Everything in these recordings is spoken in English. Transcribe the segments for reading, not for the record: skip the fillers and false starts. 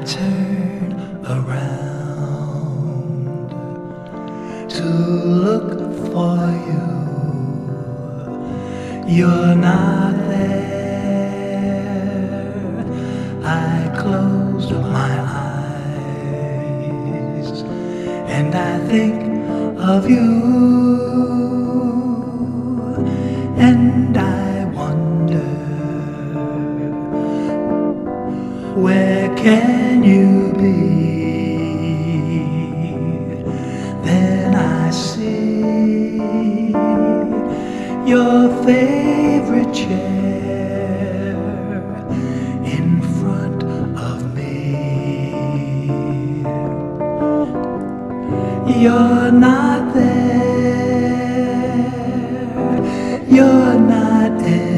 turn around to look for you. You're not there. I close my eyes and I think of you, and I wonder, where can you be? Then I see your favorite chair in front of me. You're not there, you're not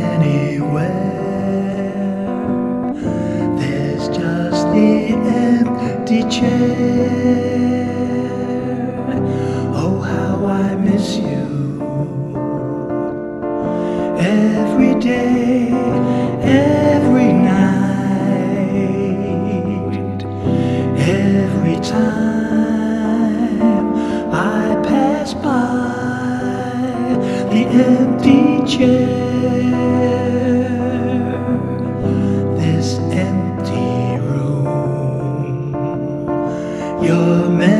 anywhere. There's just the empty chair. Oh, how I miss you. Every day, every night, every time I pass by the empty chair, this empty room, your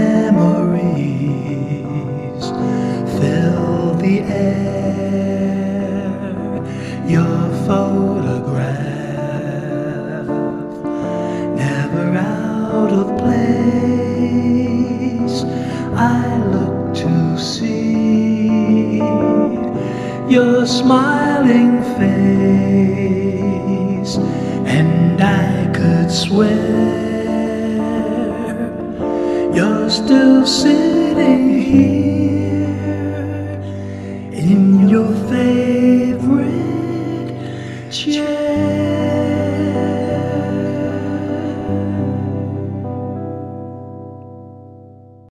memories fill the air, your photograph, never out of place. I look to see your smiling face, and I could swear you're still sitting here.